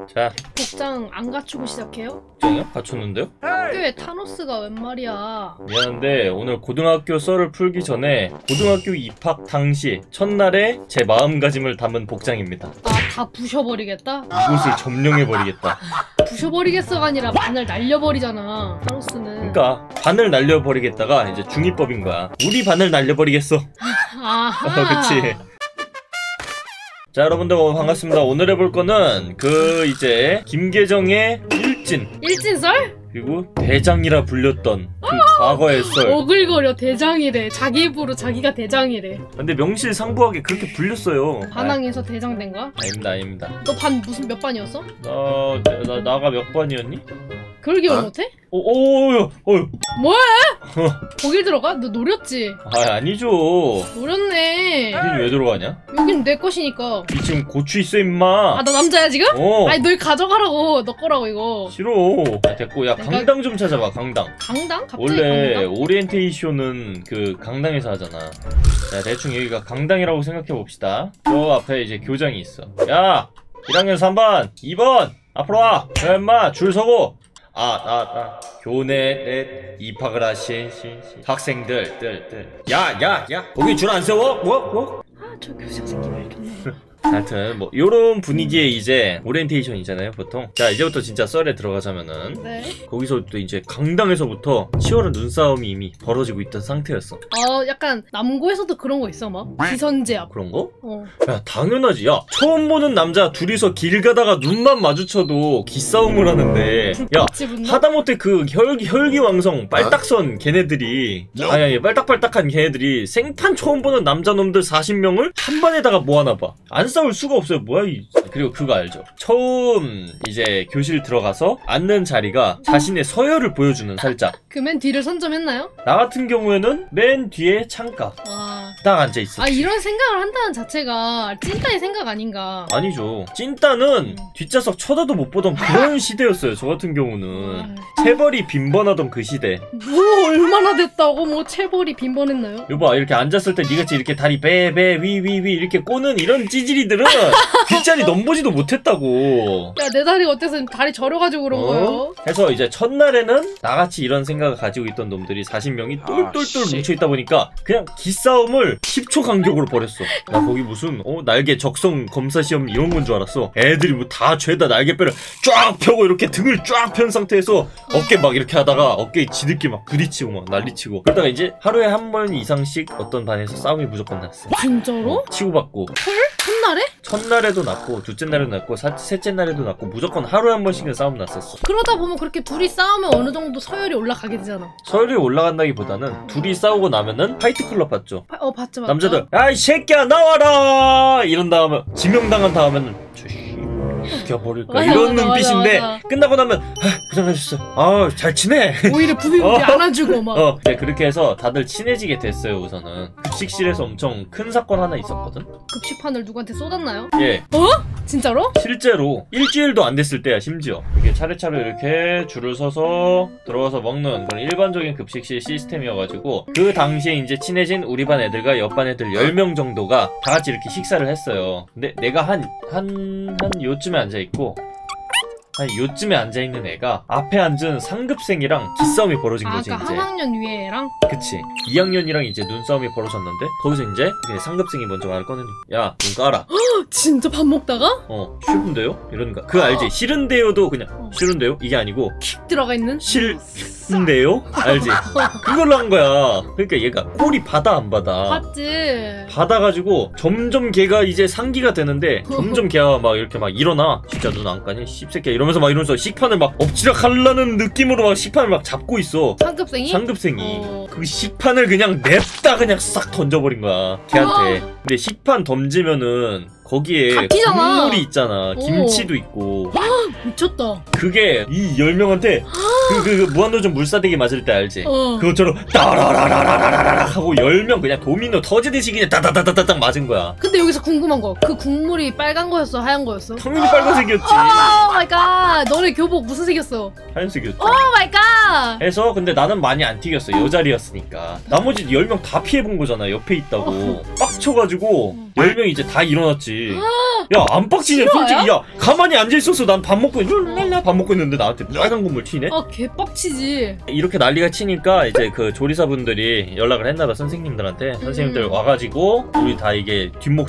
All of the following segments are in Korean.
자, 복장 안 갖추고 시작해요? 복장이요? 갖췄는데요? 학교에 타노스가 웬 말이야. 미안한데 오늘 고등학교 썰을 풀기 전에 고등학교 입학 당시 첫날에 제 마음가짐을 담은 복장입니다. 아, 다 부셔버리겠다? 이곳을 점령해버리겠다. 부셔버리겠어가 아니라 반을 날려버리잖아, 타노스는. 그러니까 반을 날려버리겠다가 이제 중이법인 거야. 우리 반을 날려버리겠어. 아하. 그치. 자, 여러분들 반갑습니다. 오늘 해볼 거는 이제 김계정의 일진설? 그리고 대장이라 불렸던 그 과거의 썰. 오글거려. 대장이래. 자기 입으로 자기가 대장이래. 근데 명실상부하게 그렇게 불렸어요. 반항에서 대장 된 거야? 아닙니다. 너 반 무슨 몇 반이었어? 나가 몇 반이었니? 그걸 기억 못해? 뭐해? 거길 들어가? 너 노렸지? 아니죠. 노렸네. 여긴 왜 들어가냐? 여긴 내 것이니까. 이 지금 고추 있어 임마. 아, 너 남자야 지금? 어. 아니, 널 가져가라고. 너 거라고 이거. 싫어. 됐고, 야, 강당 좀 찾아봐. 강당. 강당? 갑자기 원래 강당? 오리엔테이션은 그 강당에서 하잖아. 자, 대충 여기가 강당이라고 생각해봅시다. 저 앞에 이제 교장이 있어. 야, 1학년 3반 2번 앞으로 와. 야, 임마 줄 서고. 교내에 입학을 하신 학생들. 야, 거기 줄 안 세워? 뭐? 아, 저 교장 새끼 왜 이렇게 네. 하여튼 뭐 요런 분위기의 이제 오리엔테이션이잖아요 보통. 자, 이제부터 진짜 썰에 들어가자면은 네. 거기서부터 이제 강당에서부터 치열한 눈싸움이 이미 벌어지고 있던 상태였어. 약간 남고에서도 그런 거 있어, 막 기선제압. 그런 거? 어. 야, 당연하지. 야, 처음 보는 남자 둘이서 길 가다가 눈만 마주쳐도 기싸움을 하는데, 야, 하다못해 그 혈기왕성 빨딱선 걔네들이, 아니 빨딱빨딱한 걔네들이 생판 처음 보는 남자놈들 40명을 한 반에다가 모아놔봐. 안 싸울 수가 없어요. 뭐야 그리고 그거 알죠? 처음 이제 교실 들어가서 앉는 자리가 자신의 서열을 보여주는 살짝. 그 맨 뒤를 선점했나요? 나 같은 경우에는 맨 뒤에 창가 딱 앉아있어. 이런 생각을 한다는 자체가 찐따의 생각 아닌가. 아니죠. 찐따는 뒷좌석 쳐다도 못 보던 그런 시대였어요. 저 같은 경우는 체벌이 빈번하던 그 시대. 뭐 얼마나 됐다고 뭐 체벌이 빈번했나요? 여봐, 이렇게 앉았을 때 니같이 이렇게 다리 베베 위 이렇게 꼬는 이런 찌질이들은 뒷자리 넘보지도 못했다고. 야, 내 다리가 어때서 다리 저려가지고 그런 거예요? 해서 이제 첫날에는 나같이 이런 생각을 가지고 있던 놈들이 40명이 똘똘똘 뭉쳐있다 보니까 그냥 기싸움을 10초 간격으로 벌였어. 나 거기 무슨 날개 적성 검사 시험 이런 건 줄 알았어. 애들이 뭐 다 죄다 날개뼈를 쫙 펴고 이렇게 등을 쫙 편 상태에서 어깨 막 이렇게 하다가 어깨에 지들끼리 막 부딪히고 막 난리치고. 그러다가 이제 하루에 한 번 이상씩 어떤 반에서 싸움이 무조건 났어. 진짜로? 치고받고. 첫날에? 첫날에도 났고 둘째 날에도 났고 셋째 날에도 났고 무조건 하루에 한 번씩은 싸움 났었어. 그러다 보면 그렇게 둘이 싸우면 어느 정도 서열이 올라가게 되잖아. 서열이 올라간다기보다는 둘이 싸우고 나면은 파이트클럽 봤죠? 봤죠. 남자들 야, 이 새끼야 나와라 이런 다음에 지명당한 다음에는 죽여버릴 거야 이런 눈빛인데 맞아. 끝나고 나면 고생하셨어요. 잘 지내. 오히려 부비부비 안아주고 막. 네, 그렇게 해서 다들 친해지게 됐어요. 우선은 급식실에서 엄청 큰 사건 하나 있었거든. 급식판을 누구한테 쏟았나요? 예. 진짜로? 실제로 일주일도 안 됐을 때야. 심지어 이렇게 차례차례 이렇게 줄을 서서 들어가서 먹는 그런 일반적인 급식실 시스템이어가지고 그 당시에 이제 친해진 우리 반 애들과 옆반 애들 10명 정도가 다 같이 이렇게 식사를 했어요. 근데 내가 한 요쯤에 앉아있고 한 요쯤에 앉아있는 애가 앞에 앉은 상급생이랑 기싸움이 벌어진 거지. 아까 이제 한 학년 위에 애랑? 그치. 2학년이랑 이제 눈싸움이 벌어졌는데 거기서 이제 상급생이 먼저 말을 꺼내니 야, 눈 까라. 진짜 밥 먹다가? 싫은데요? 이러는가. 그거 알지? 싫은데요도 그냥 싫은데요? 이게 아니고 킥 들어가 있는? 싫은데요? 알지? 그걸로 한 거야. 그러니까 얘가 꼴이 받아 안 받아? 받지. 받아가지고 점점 걔가 이제 상기가 되는데 점점 걔가 막 이렇게 막 일어나. 진짜 눈 안 까니? 씹새끼야 이러면서 막 이러면서 식판을 막 엎치락하려는 느낌으로 막 식판을 막 잡고 있어. 상급생이? 그 식판을 그냥 냅다 그냥 싹 던져버린 거야 걔한테. 근데 식판 던지면은 거기에 국물이 있잖아. 김치도 있고. 미쳤다. 그게 이 10명한테 그 무한도전 물사대기 맞을 때 알지? 그것처럼 따라라라라라라 하고 10명 그냥 도미노 터지듯이 그냥 따다다다닥 맞은 거야. 근데 여기서 궁금한 거, 그 국물이 빨간 거였어? 하얀 거였어? 당연히 빨간색이었지. 마이 갓. 너네 교복 무슨 색이었어? 하얀색이었죠. 오 마이 갓. 해서 근데 나는 많이 안 튀겼어. 여자리였으니까. 나머지 10명 다 피해본 거잖아. 옆에 있다고. 빡쳐가지고 10명 이제 다 일어났지. 야, 안 빡치냐 솔직히. 야, 가만히 앉아있었어. 난 밥 먹고 밥 먹고 있는데 나한테 빨간 건물 튀네? 아 개빡치지. 이렇게 난리가 치니까 이제 그 조리사분들이 연락을 했나봐. 선생님들한테. 선생님들 와가지고 우리 다 이게 뒷목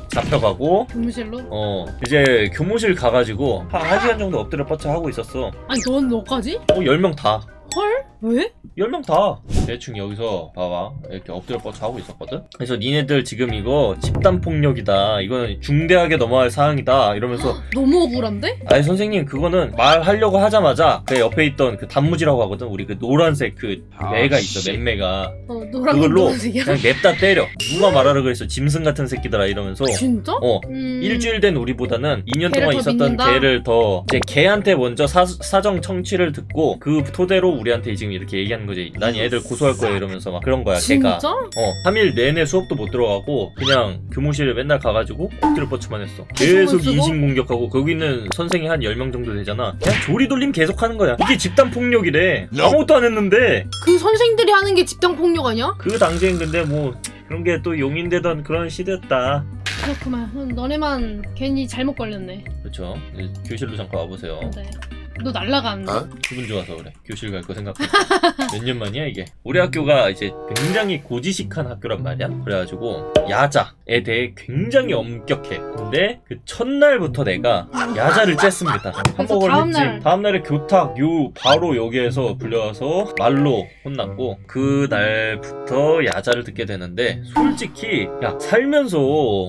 잡혀가고 교무실로? 이제 교무실 가가지고 한 1시간 정도 엎드려 뻗쳐 하고 있었어. 아니 너까지? 10명 다. 헐? 왜? 10명 다 대충 여기서 봐봐 이렇게 엎드려 뻗쳐 하고 있었거든. 그래서 니네들 지금 이거 집단폭력이다, 이거는 중대하게 넘어갈 사항이다 이러면서 너무 억울한데? 아니 선생님 그거는 말하려고 하자마자 그 옆에 있던 그 단무지라고 하거든. 우리 그 노란색 그 매가 있어. 맹매가 노란색 그걸로 노란색이야? 그냥 냅다 때려. 누가 말하라 그랬어. 짐승 같은 새끼들아 이러면서. 진짜? 일주일 된 우리보다는 2년 동안 있었던 믿는다? 걔를 더 이제 걔한테 먼저 사정 청취를 듣고 그 토대로 우리한테 지금 이렇게 얘기하는 거지. 난 얘들 고소할 거야 이러면서 막 그런 거야. 걔가. 진짜? 3일 내내 수업도 못 들어가고 그냥 교무실에 맨날 가가지고 엎드려 뻗쳐만 했어. 계속 인신공격하고 거기 있는 선생이 한 10명 정도 되잖아. 그냥 조리돌림 계속 하는 거야. 이게 집단폭력이래. 아무것도 안 했는데. 그 선생들이 하는 게 집단폭력 아니야? 그 당시엔 근데 뭐 그런 게 또 용인되던 그런 시대였다. 그렇구만. 너네만 괜히 잘못 걸렸네. 그렇죠. 교실로 잠깐 와보세요. 네. 너 날라갔네. 기분 좋아서 그래. 교실 갈 거 생각해. 몇 년 만이야 이게. 우리 학교가 이제 굉장히 고지식한 학교란 말이야. 그래가지고 야자에 대해 굉장히 엄격해. 근데 그 첫날부터 내가 야자를 쬐습니다. 한복을 했지. 다음날에 교탁 바로 여기에서 불려와서 말로 혼났고, 그 날부터 야자를 듣게 되는데 솔직히 야 살면서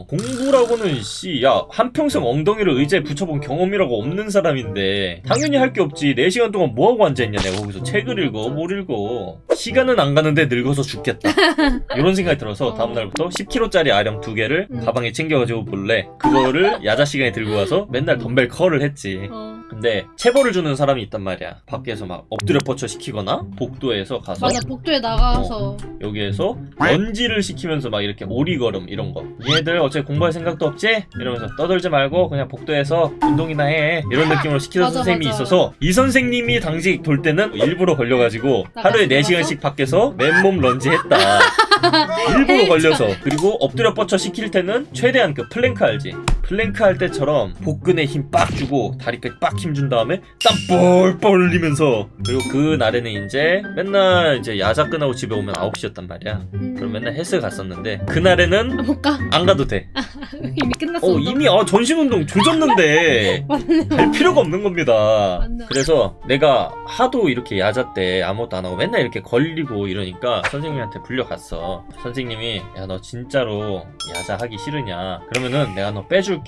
공부라고는 야 한평생 엉덩이를 의자에 붙여본 경험이라고 없는 사람인데 당연히 할 게 없지. 4시간 동안 뭐하고 앉아있냐. 내가 거기서 책을 읽어 뭘 읽어. 시간은 안 가는데 늙어서 죽겠다 이런 생각이 들어서 다음날부터 10kg짜리 아령 2개를 가방에 챙겨가지고 몰래 그거를 야자 시간에 들고 와서 맨날 덤벨 컬을 했지. 근데 체벌을 주는 사람이 있단 말이야. 밖에서 막 엎드려 뻗쳐 시키거나 복도에서 가서 맞아, 복도에 나가서 여기에서 런지를 시키면서 막 이렇게 오리걸음 이런 거. 얘들 어차피 공부할 생각도 없지? 이러면서 떠들지 말고 그냥 복도에서 운동이나 해 이런 느낌으로 시키는 선생님이 있어서 이 선생님이 당시 돌 때는 일부러 걸려가지고 하루에 4시간씩 밖에서 맨몸 런지 했다. 일부러 걸려서. 그리고 엎드려 뻗쳐 시킬 때는 최대한 그 플랭크 알지? 플랭크 할 때처럼 복근에 힘 빡 주고 다리까지 빡 힘 준 다음에 땀 뻘뻘 흘리면서. 그리고 그 날에는 이제 맨날 이제 야자 끝나고 집에 오면 9시였단 말이야. 그럼 맨날 헬스 갔었는데 그날에는 못 가? 안 가도 돼. 이미 끝났어. 이미 전신운동 조졌는데 할 필요가 없는 겁니다. 맞네. 그래서 내가 하도 이렇게 야자 때 아무것도 안 하고 맨날 이렇게 걸리고 이러니까 선생님한테 불려갔어. 선생님이 야 너 진짜로 야자 하기 싫으냐? 그러면은 내가 너 빼줄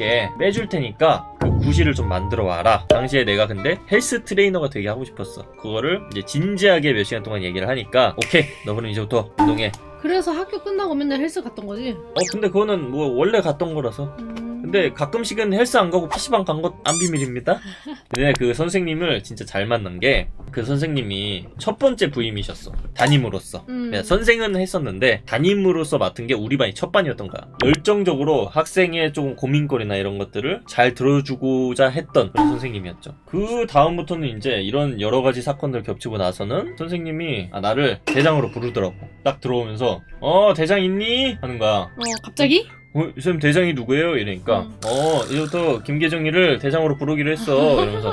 테니까 그 구실을 좀 만들어 와라. 당시에 내가 근데 헬스 트레이너가 되게 하고 싶었어. 그거를 이제 진지하게 몇 시간 동안 얘기를 하니까 오케이 너 그럼 이제부터 운동해. 그래서 학교 끝나고 맨날 헬스 갔던 거지? 근데 그거는 뭐 원래 갔던 거라서. 근데 가끔씩은 헬스 안 가고 PC방 간 것 안 비밀입니다. 근데 그 선생님을 진짜 잘 만난 게 그 선생님이 첫 번째 부임이셨어. 담임으로서. 선생은 했었는데 담임으로서 맡은 게 우리 반이 첫 반이었던 거야. 열정적으로 학생의 조금 고민거리나 이런 것들을 잘 들어주고자 했던 그런 선생님이었죠. 그 다음부터는 이제 이런 여러 가지 사건들 겹치고 나서는 선생님이 나를 대장으로 부르더라고. 딱 들어오면서 대장 있니? 하는 거야. 갑자기? 선생님 대장이 누구예요? 이러니까 이제부터 김계정이를 대장으로 부르기로 했어. 이러면서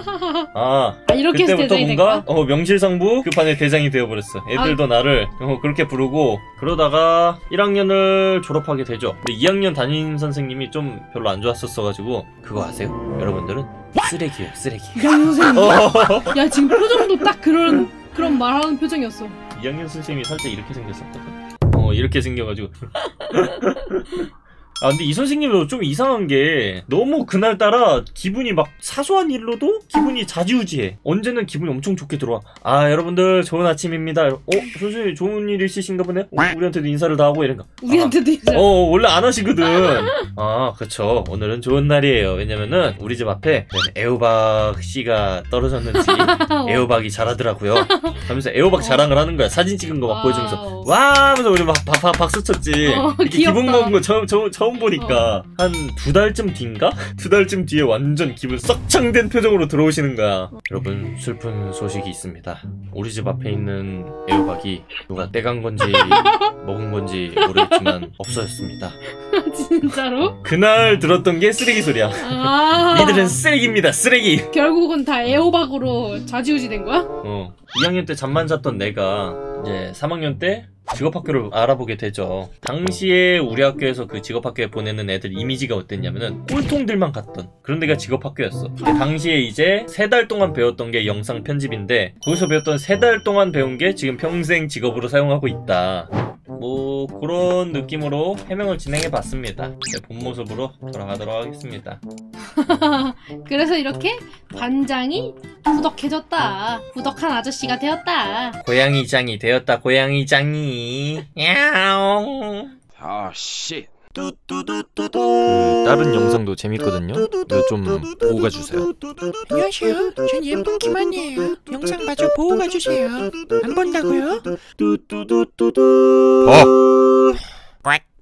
이렇게 그때부터 대장이 뭔가 명실상부 그 반의 대장이 되어버렸어. 애들도 나를 그렇게 부르고. 그러다가 1학년을 졸업하게 되죠. 근데 2학년 담임 선생님이 좀 별로 안 좋았었어가지고 그거 아세요? 여러분들은 쓰레기예요 쓰레기. 야 지금 표정도 딱 그런 말하는 표정이었어. 2학년 선생님이 살짝 이렇게 생겼었거든. 이렇게 생겨가지고 근데 이 선생님도 좀 이상한 게 너무 그날따라 기분이 막 사소한 일로도 기분이 좌지우지해. 언제는 기분이 엄청 좋게 들어와. 여러분들 좋은 아침입니다. 선생님 좋은 일 있으신가 보네? 우리한테도 인사를 다 하고 이런가. 우리한테도 인사. 원래 안 하시거든. 그쵸. 오늘은 좋은 날이에요. 왜냐면은 우리 집 앞에 애호박 씨가 떨어졌는지 애호박이 자라더라고요. 하면서 애호박 자랑을 하는 거야. 사진 찍은 거 막 보여주면서 와 하면서 우리 막 박수 쳤지. 이렇게 기분 먹은 거 처음 처음 보니까 한 2달쯤 뒤인가? 2달쯤 뒤에 완전 기분 썩창된 표정으로 들어오시는 거야. 여러분, 슬픈 소식이 있습니다. 우리 집 앞에 있는 애호박이 누가 떼간 건지 먹은 건지 모르겠지만 없어졌습니다. 진짜로? 그날 들었던 게 쓰레기 소리야. 니들은 쓰레기입니다, 쓰레기. 결국은 다 애호박으로 좌지우지 된 거야? 2학년 때 잠만 잤던 내가 이제 3학년 때 직업학교를 알아보게 되죠. 당시에 우리 학교에서 그 직업학교에 보내는 애들 이미지가 어땠냐면은 꼴통들만 갔던 그런 데가 직업학교였어. 당시에 이제 3달 동안 배웠던 게 영상 편집인데 거기서 배웠던 3달 동안 배운 게 지금 평생 직업으로 사용하고 있다. 뭐 그런 느낌으로 해명을 진행해봤습니다. 제 본 모습으로 돌아가도록 하겠습니다. 그래서 이렇게 반장이 후덕해졌다. 후덕한 아저씨가 되었다. 고양이장이 되었다. 고양이장이. 야옹. 아, 씨. 그 다른 영상도 재밌거든요. 이거 좀 보고 가주세요. 안녕하세요. 전 예쁜 김한이에요. 영상 마저 보고 가주세요. 안 본다고요? 봐.